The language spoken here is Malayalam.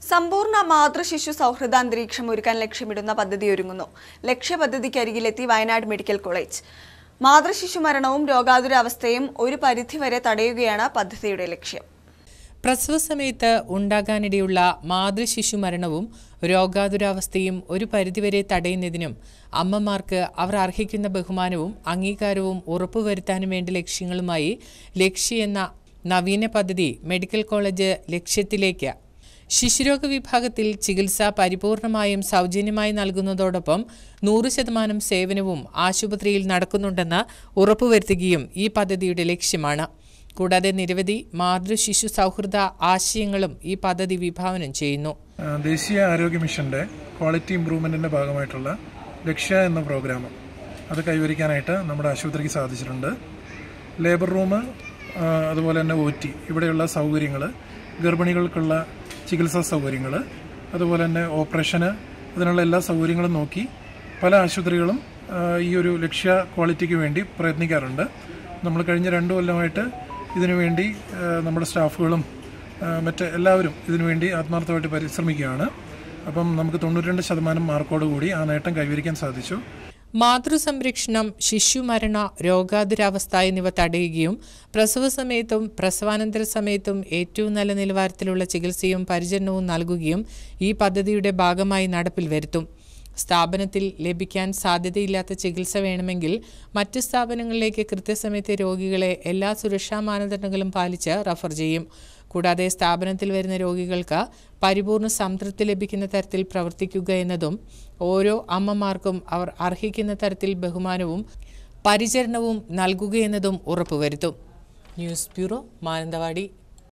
സമ്പൂർണ്ണ മാതൃശിശു സൗഹൃദ അന്തരീക്ഷം ഒരുക്കാൻ ലക്ഷ്യമിടുന്ന പദ്ധതി ഒരുങ്ങുന്നു. ലക്ഷ്യപദ്ധതിക്കരികിലെത്തി വയനാട് മെഡിക്കൽ കോളേജ്. മാതൃശിശു മരണവും രോഗാതുരാവസ്ഥയും ഒരു പരിധിവരെ തടയുകയാണ് പദ്ധതിയുടെ ലക്ഷ്യം. പ്രസവ സമയത്ത് ഉണ്ടാകാനിടയുള്ള മാതൃശിശു മരണവും രോഗാതുരാവസ്ഥയും ഒരു പരിധിവരെ തടയുന്നതിനും അമ്മമാർക്ക് അവർ അർഹിക്കുന്ന ബഹുമാനവും അംഗീകാരവും ഉറപ്പുവരുത്താനും വേണ്ട ലക്ഷ്യങ്ങളുമായി ലക്ഷ്യ എന്ന നവീന പദ്ധതി മെഡിക്കൽ കോളേജ് ലക്ഷ്യത്തിലേക്ക് ശിശുരോഗ വിഭാഗത്തിൽ ചികിത്സ പരിപൂർണമായും സൗജന്യമായി നൽകുന്നതോടൊപ്പം 100% സേവനവും ആശുപത്രിയിൽ നടക്കുന്നുണ്ടെന്ന് ഉറപ്പുവരുത്തുകയും ഈ പദ്ധതിയുടെ ലക്ഷ്യമാണ്. കൂടാതെ നിരവധി മാതൃശിശു സൗഹൃദ ആശയങ്ങളും ഈ പദ്ധതി വിഭാവനം ചെയ്യുന്നു. ദേശീയ ആരോഗ്യ മിഷന്റെ ക്വാളിറ്റി ഇംപ്രൂവ്മെന്റിന്റെ ഭാഗമായിട്ടുള്ള ലക്ഷ്യ എന്ന പ്രോഗ്രാം അത് കൈവരിക്കാനായിട്ട് നമ്മുടെ ആശുപത്രിക്ക് സാധിച്ചിട്ടുണ്ട്. ലേബർ റൂം, അതുപോലെ തന്നെ OT, ഇവിടെയുള്ള സൗകര്യങ്ങൾ, ഗർഭിണികൾക്കുള്ള ചികിത്സാ സൗകര്യങ്ങൾ, അതുപോലെ തന്നെ ഓപ്പറേഷന്, അതിനുള്ള എല്ലാ സൗകര്യങ്ങളും നോക്കി പല ആശുപത്രികളും ഈ ഒരു ലക്ഷ്യ ക്വാളിറ്റിക്ക് വേണ്ടി പ്രയത്നിക്കാറുണ്ട്. നമ്മൾ കഴിഞ്ഞ 2 കൊല്ലമായിട്ട് ഇതിനുവേണ്ടി നമ്മുടെ സ്റ്റാഫുകളും എല്ലാവരും ഇതിനുവേണ്ടി ആത്മാർത്ഥമായിട്ട് പരിശ്രമിക്കുകയാണ്. അപ്പം നമുക്ക് 92% മാർക്കോടുകൂടി ആ നേട്ടം കൈവരിക്കാൻ സാധിച്ചു. മാതൃസംരക്ഷണം, ശിശുമരണ, രോഗാതുരാവസ്ഥ എന്നിവ തടയുകയും പ്രസവ സമയത്തും പ്രസവാനന്തര സമയത്തും ഏറ്റവും നല്ല നിലവാരത്തിലുള്ള ചികിത്സയും പരിചരണവും നൽകുകയും ഈ പദ്ധതിയുടെ ഭാഗമായി നടപ്പിൽ വരുത്തും. സ്ഥാപനത്തിൽ ലഭിക്കാൻ സാധ്യതയില്ലാത്ത ചികിത്സ വേണമെങ്കിൽ മറ്റ് സ്ഥാപനങ്ങളിലേക്ക് കൃത്യസമയത്തെ രോഗികളെ എല്ലാ സുരക്ഷാ മാനദണ്ഡങ്ങളും പാലിച്ച് റഫർ ചെയ്യും. കൂടാതെ സ്ഥാപനത്തിൽ വരുന്ന രോഗികൾക്ക് പരിപൂർണ സംതൃപ്തി ലഭിക്കുന്ന തരത്തിൽ പ്രവർത്തിക്കുക എന്നതും ഓരോ അമ്മമാർക്കും അവർ അർഹിക്കുന്ന തരത്തിൽ ബഹുമാനവും പരിചരണവും നൽകുകയെന്നതും ഉറപ്പുവരുത്തും. News bureau, Mananthavady.